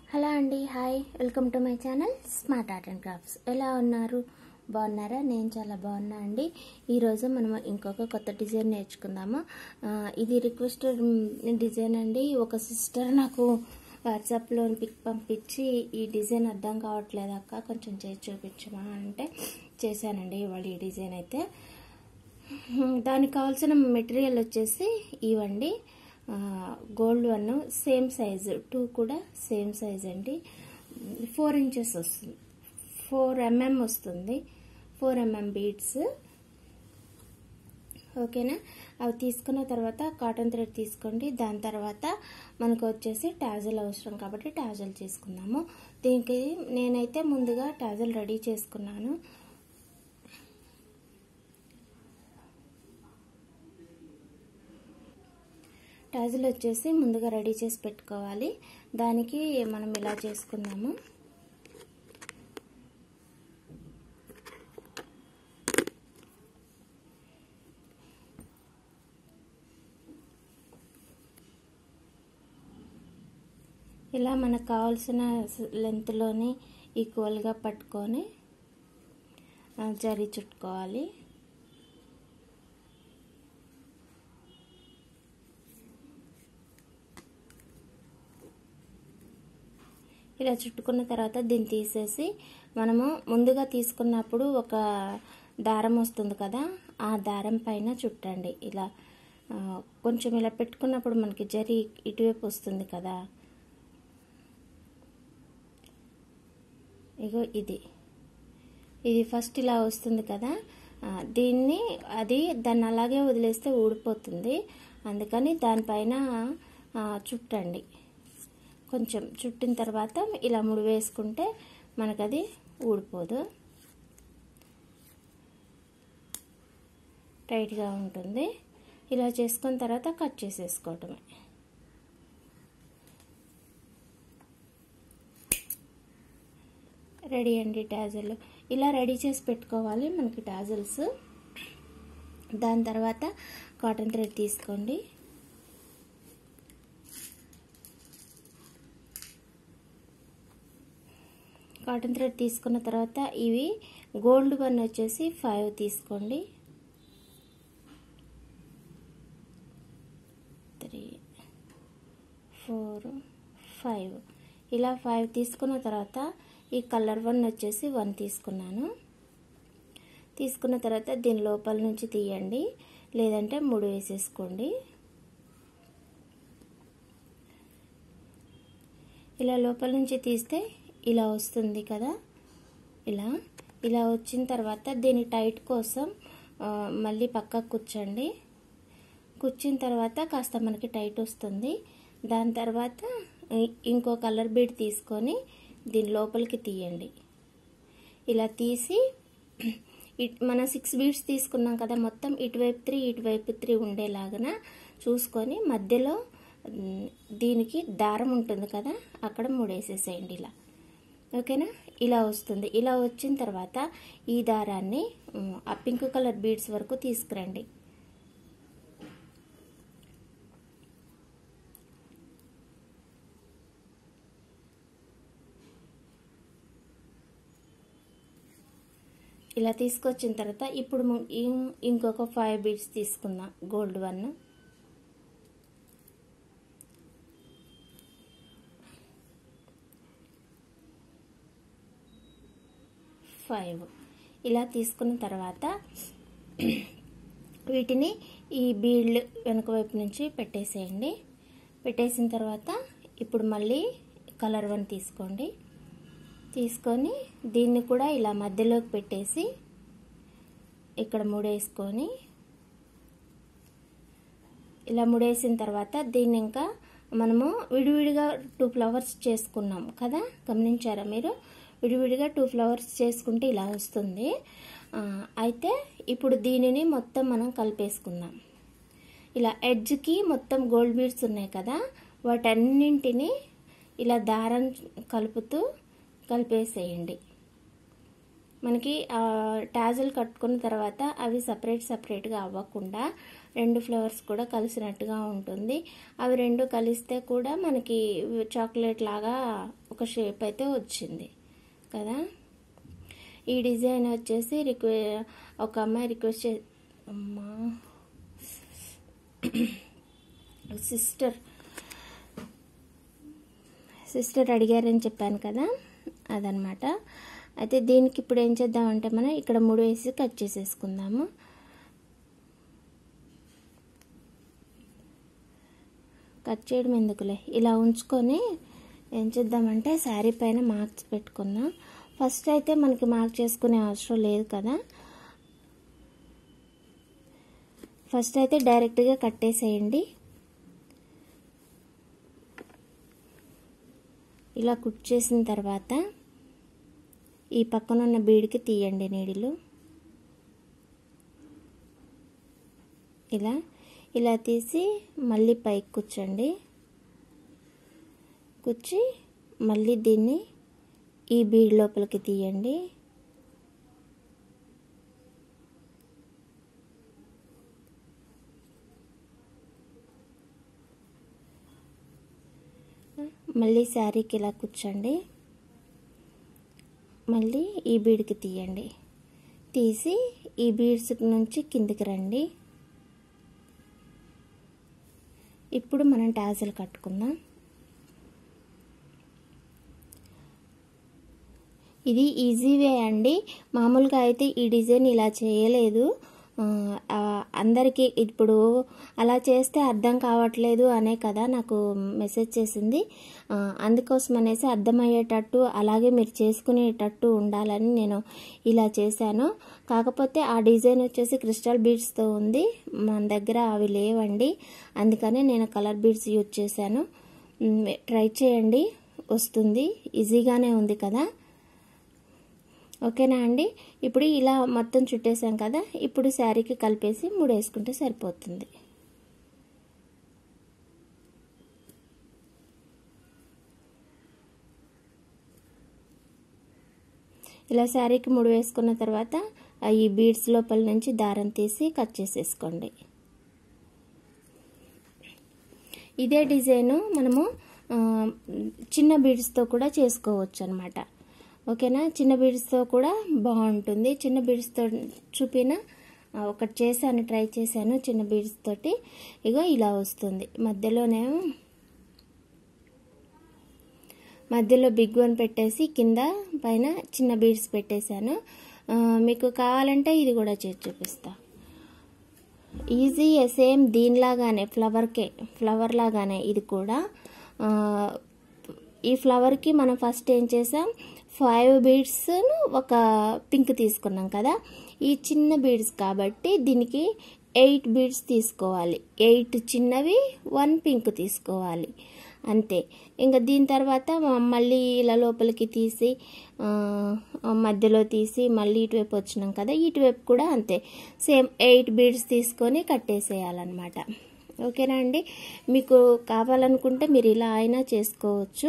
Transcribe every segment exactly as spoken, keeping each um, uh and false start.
Hello అండి, hi, welcome to my channel Smart Art and Crafts. ఎలా ఉన్నారు? బాగున్నారా? నేను చాలా బాగున్నా అండి. ఈరోజు మనం ఇంకొక కొత్త డిజైన్ నేర్చుకుందాము. ఇది రిక్వెస్ట్ డిజైన్ అండి. ఒక సిస్టర్ నాకు వాట్సాప్లో పిక్ పంపించి ఈ డిజైన్ అర్థం కావట్లేదు అక్క, కొంచెం చేసి చూపించమా అంటే చేశానండి ఇవాళ ఈ డిజైన్ అయితే. దానికి కావాల్సిన మెటీరియల్ వచ్చేసి ఇవ్వండి. Gold one same size, two కూడా సేమ్ సైజ్ అండి. ఫోర్ ఇంచెస్ వస్తుంది, ఫోర్ ఎంఎం వస్తుంది, ఫోర్ ఎంఎం బీడ్స్. ఓకేనా? అవి తీసుకున్న తర్వాత కాటన్ థ్రెడ్ తీసుకోండి. దాని తర్వాత మనకు వచ్చేసి టాజల్ అవసరం కాబట్టి టాజల్ చేసుకుందాము. దీనికి నేనైతే ముందుగా టాజల్ రెడీ చేసుకున్నాను. టాజల్ వచ్చేసి ముందుగా రెడీ చేసి పెట్టుకోవాలి. దానికి మనం ఇలా చేసుకుందాము. ఇలా మనకు కావాల్సిన లెంత్లోని ఈక్వల్గా పట్టుకొని జరీ చుట్టుకోవాలి. ఇలా చుట్టుకున్న తర్వాత దీన్ని తీసేసి మనము ముందుగా తీసుకున్నప్పుడు ఒక దారం వస్తుంది కదా, ఆ దారం పైన చుట్టండి. ఇలా కొంచెం ఇలా పెట్టుకున్నప్పుడు మనకి జరీ ఇటువైపు వస్తుంది కదా. ఇగో ఇది ఇది ఫస్ట్ ఇలా వస్తుంది కదా, దీన్ని అది దాన్ని అలాగే వదిలేస్తే ఊడిపోతుంది. అందుకని దానిపైన చుట్టండి. కొంచెం చుట్టిన తర్వాత ఇలా ముడి వేసుకుంటే మనకది ఊడిపోదు, టైట్గా ఉంటుంది. ఇలా చేసుకున్న తర్వాత కట్ చేసేసుకోవటమే. రెడీ అండి టాజల్. ఇలా రెడీ చేసి పెట్టుకోవాలి మనకి టాజల్స్. దాని తర్వాత కాటన్ థ్రెడ్ తీసుకోండి. కాటన్ థ్రెడ్ తీసుకున్న తర్వాత ఇవి గోల్డ్ వన్ వచ్చేసి ఫైవ్ తీసుకోండి. త్రీ ఫోర్ ఫైవ్ ఇలా ఫైవ్ తీసుకున్న తర్వాత ఈ కలర్ వన్ వచ్చేసి వన్ తీసుకున్నాను. తీసుకున్న తర్వాత దీని లోపల నుంచి తీయండి, లేదంటే మూడు వేసేసుకోండి. ఇలా లోపల నుంచి తీస్తే ఇలా వస్తుంది కదా. ఇలా ఇలా వచ్చిన తర్వాత దీని టైట్ కోసం మళ్ళీ పక్కకు కూర్చోండి. కూర్చున్న తర్వాత కాస్త మనకి టైట్ వస్తుంది. దాని తర్వాత ఇంకో కలర్ బీడ్ తీసుకొని దీని లోపలికి తీయండి. ఇలా తీసి మనం సిక్స్ బీడ్స్ తీసుకున్నాం కదా, మొత్తం ఇటువైపు త్రీ ఇటువైపు త్రీ ఉండేలాగా చూసుకొని మధ్యలో దీనికి దారం ఉంటుంది కదా, అక్కడ మూడేసేసేయండి ఇలా. ఓకేనా? ఇలా వస్తుంది. ఇలా వచ్చిన తర్వాత ఈ దారాన్ని ఆ పింక్ కలర్ బీడ్స్ వరకు తీసుకురండి. ఇలా తీసుకొచ్చిన తర్వాత ఇప్పుడు ఇంకొక ఫైవ్ బీడ్స్ తీసుకుందాం. గోల్డ్ వన్ ఫైవ్ ఇలా తీసుకున్న తర్వాత వీటిని ఈ బీడ్లు వెనక వైపు నుంచి పెట్టేసేయండి. పెట్టేసిన తర్వాత ఇప్పుడు మళ్ళీ కలర్ వన్ తీసుకోండి. తీసుకొని దీన్ని కూడా ఇలా మధ్యలోకి పెట్టేసి ఇక్కడ ముడేసుకొని ఇలా ముడేసిన తర్వాత దీన్ని ఇంకా మనము విడివిడిగా టూ ఫ్లవర్స్ చేసుకున్నాం కదా, గమనించారా మీరు? విడివిడిగా టూ ఫ్లవర్స్ చేసుకుంటే ఇలా వస్తుంది. అయితే ఇప్పుడు దీనిని మొత్తం మనం కలిపేసుకుందాం. ఇలా ఎడ్జ్కి మొత్తం గోల్డ్ బీడ్స్ ఉన్నాయి కదా, వాటన్నింటినీ ఇలా దారం కలుపుతూ కలిపేసేయండి. మనకి టాజల్ కట్టుకున్న తర్వాత అవి సపరేట్ సపరేట్గా అవ్వకుండా రెండు ఫ్లవర్స్ కూడా కలిసినట్టుగా ఉంటుంది. అవి రెండు కలిస్తే కూడా మనకి చాక్లెట్ లాగా ఒక షేప్ అయితే వచ్చింది కదా. ఈ డిజైన్ వచ్చేసి రిక్వె ఒక అమ్మాయి రిక్వెస్ట్ చే అమ్మా సిస్టర్ సిస్టర్ అడిగారని చెప్పాను కదా, అదనమాట. అయితే దీనికి ఇప్పుడు ఏం చేద్దామంటే మనం ఇక్కడ మూడు వేసి కట్ చేసేసుకుందాము. కట్ చేయడం ఎందుకులే, ఇలా ఉంచుకొని ఏం చేద్దామంటే శారీ పైన మార్క్స్ పెట్టుకుందాం. ఫస్ట్ అయితే మనకి మార్క్ చేసుకునే అవసరం లేదు కదా, ఫస్ట్ అయితే డైరెక్ట్గా కట్టేసేయండి. ఇలా కుట్ చేసిన తర్వాత ఈ పక్కన ఉన్న బీడ్కి తీయండి నీడిలు. ఇలా ఇలా తీసి మళ్ళీ పైకి కూర్చోండి. కూర్చి మళ్ళీ దీన్ని ఈ బీడ్ లోపలికి తీయండి. మళ్ళీ శారీకి ఇలా కూర్చోండి. మళ్ళీ ఈ బీడ్కి తీయండి. తీసి ఈ బీడ్స్ నుంచి కిందికి రండి. ఇప్పుడు మనం టాజల్ కట్టుకుందాం. ఇది ఈజీ వే అండి. మామూలుగా అయితే ఈ డిజైన్ ఇలా చేయలేదు. అందరికీ ఇప్పుడు అలా చేస్తే అర్థం కావట్లేదు అనే కదా నాకు మెసేజ్ చేసింది. అందుకోసం అనేసి అర్థమయ్యేటట్టు అలాగే మీరు చేసుకునేటట్టు ఉండాలని నేను ఇలా చేశాను. కాకపోతే ఆ డిజైన్ వచ్చేసి క్రిస్టల్ బీడ్స్తో ఉంది, మన దగ్గర అవి లేవండి. అందుకనే నేను కలర్ బీడ్స్ యూజ్ చేశాను. ట్రై చేయండి, వస్తుంది. ఈజీగానే ఉంది కదా. ఓకేనా అండి. ఇప్పుడు ఇలా మొత్తం చుట్టేసాం కదా, ఇప్పుడు శారీకి కలిపేసి మూడు వేసుకుంటే సరిపోతుంది. ఇలా శారీకి మూడు వేసుకున్న తర్వాత ఈ బీడ్స్ లోపల నుంచి దారం తీసి కట్ చేసేసుకోండి. ఇదే డిజైను మనము చిన్న బీడ్స్తో కూడా చేసుకోవచ్చు అన్నమాట. ఓకేనా, చిన్న బీడ్స్తో కూడా బాగుంటుంది. చిన్న బీడ్స్తో చూపిన ఒకటి చేశాను, ట్రై చేశాను చిన్న బీడ్స్ తోటి. ఇగో ఇలా వస్తుంది. మధ్యలోనేమో మధ్యలో బిగ్ వన్ పెట్టేసి కింద పైన చిన్న బీడ్స్ పెట్టేశాను. మీకు కావాలంటే ఇది కూడా చేసి చూపిస్తా. ఈజీ సేమ్ దీనిలాగానే ఫ్లవర్కే ఫ్లవర్ లాగానే ఇది కూడా. ఈ ఫ్లవర్కి మనం ఫస్ట్ ఏం చేసాం, ఫైవ్ బీడ్స్ ఒక పింక్ తీసుకున్నాం కదా. ఈ చిన్న బీడ్స్ కాబట్టి దీనికి ఎయిట్ బీడ్స్ తీసుకోవాలి. ఎయిట్ చిన్నవి, వన్ పింక్ తీసుకోవాలి అంతే. ఇంకా దీని తర్వాత మళ్ళీ ఇలా లోపలికి తీసి మధ్యలో తీసి మళ్ళీ ఇటువైపు వచ్చినాం కదా, ఇటువైపు కూడా అంతే సేమ్ ఎయిట్ బీడ్స్ తీసుకొని కట్టేసేయాలన్నమాట. ఓకేనా అండి. మీకు కావాలనుకుంటే మీరు ఇలా అయినా చేసుకోవచ్చు.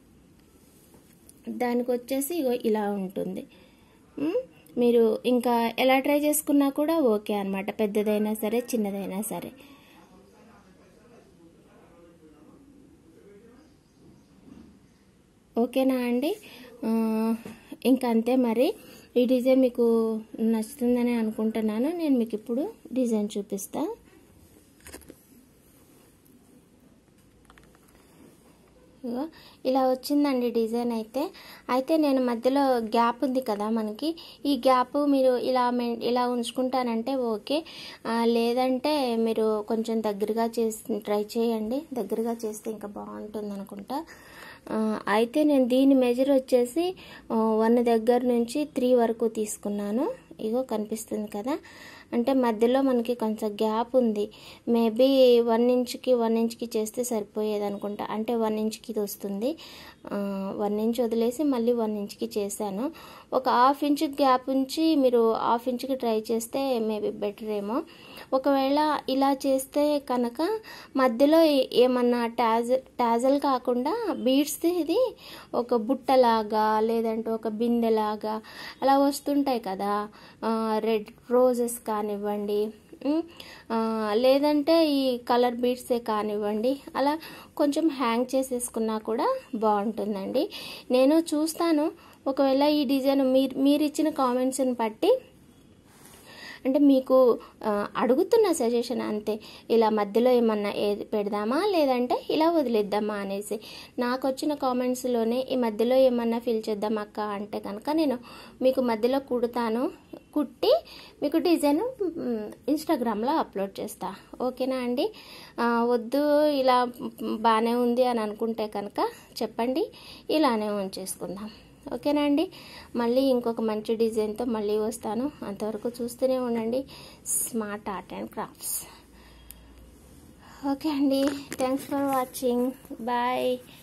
దానికి వచ్చేసి ఇలా ఉంటుంది. మీరు ఇంకా ఎలా ట్రై చేసుకున్నా కూడా ఓకే అన్నమాట, పెద్దదైనా సరే చిన్నదైనా సరే. ఓకేనా అండి. ఇంకా అంతే మరి. ఈ డిజైన్ మీకు నచ్చుతుందని అనుకుంటున్నాను. నేను మీకు ఇప్పుడు డిజైన్ చూపిస్తా. ఇలా వచ్చిందండి డిజైన్ అయితే. అయితే నేను మధ్యలో గ్యాప్ ఉంది కదా మనకి, ఈ గ్యాప్ మీరు ఇలా ఇలా ఉంచుకుంటానంటే ఓకే, లేదంటే మీరు కొంచెం దగ్గరగా చేసి ట్రై చేయండి. దగ్గరగా చేస్తే ఇంకా బాగుంటుంది అనుకుంటా. అయితే నేను దీని మెజర్ వచ్చేసి వన్ దగ్గర నుంచి త్రీ వరకు తీసుకున్నాను. ఇగో కనిపిస్తుంది కదా, అంటే మధ్యలో మనకి కొంచెం గ్యాప్ ఉంది. మేబీ వన్ ఇంచ్కి వన్ ఇంచ్కి చేస్తే సరిపోయేది అనుకుంటా. అంటే వన్ ఇంచ్కి ఇది వస్తుంది. వన్ ఇంచ్ వదిలేసి మళ్ళీ వన్ ఇంచ్కి చేశాను. ఒక హాఫ్ ఇంచ్ గ్యాప్ ఉంచి మీరు హాఫ్ ఇంచ్కి ట్రై చేస్తే మేబీ బెటర్ ఏమో. ఒకవేళ ఇలా చేస్తే కనుక మధ్యలో ఏమన్నా టాజల్ టాజల్ కాకుండా బీడ్స్ ఇది ఒక బుట్టలాగా లేదంటే ఒక బిందెలాగా అలా వస్తుంటాయి కదా, రెడ్ రోజెస్ కానివ్వండి, లేదంటే ఈ కలర్ బీడ్సే కానివ్వండి, అలా కొంచెం హ్యాంగ్ చేసేసుకున్నా కూడా బాగుంటుందండి. నేను చూస్తాను, ఒకవేళ ఈ డిజైన్ మీరు మీరు ఇచ్చిన కామెంట్స్ని బట్టి, అంటే మీకు అడుగుతున్న సజెషన్ అంతే, ఇలా మధ్యలో ఏమన్నా ఏది పెడదామా లేదంటే ఇలా వదిలేద్దామా అనేసి. నాకు వచ్చిన కామెంట్స్లోనే ఈ మధ్యలో ఏమన్నా ఫిల్ చేద్దాం అక్క అంటే కనుక నేను మీకు మధ్యలో కుడతాను, కుట్టి మీకు డిజైన్ ఇన్స్టాగ్రామ్లో అప్లోడ్ చేస్తా. ఓకేనా అండి? వద్దు ఇలా బాగానే ఉంది అని అనుకుంటే కనుక చెప్పండి, ఇలానే ఉంచేసుకుందాం. ఓకేనా అండి? మళ్ళీ ఇంకొక మంచి డిజైన్తో మళ్ళీ వస్తాను. అంతవరకు చూస్తూనే ఉండండి Smart Art and Crafts. Okay అండి, థ్యాంక్స్ ఫర్ వాచింగ్. బాయ్.